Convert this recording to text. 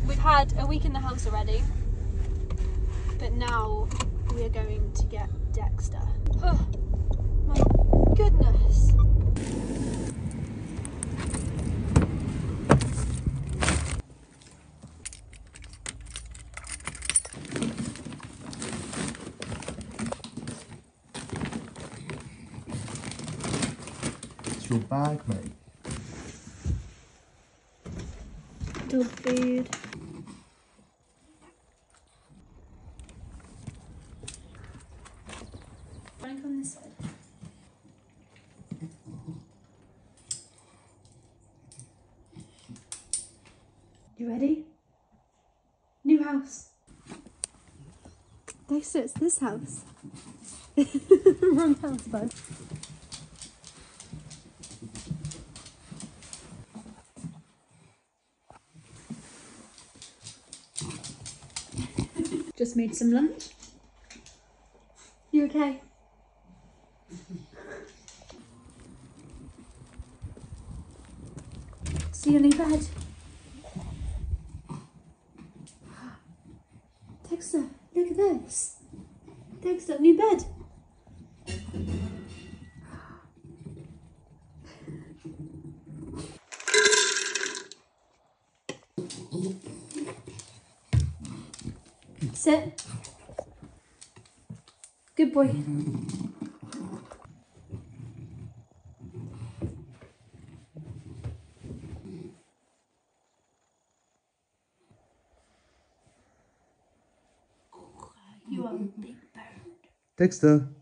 We've had a week in the house already, but now we are going to get Dexter. Oh my goodness. It's your bag, mate. Dog food. Want to come this side? You ready? New house. Dexter, it's this house. Wrong house, bud. Just made some lunch. You okay? See your new bed. Dexter, look at this. Dexter, new bed. Sit. Good boy. You are a big bird. Dexter.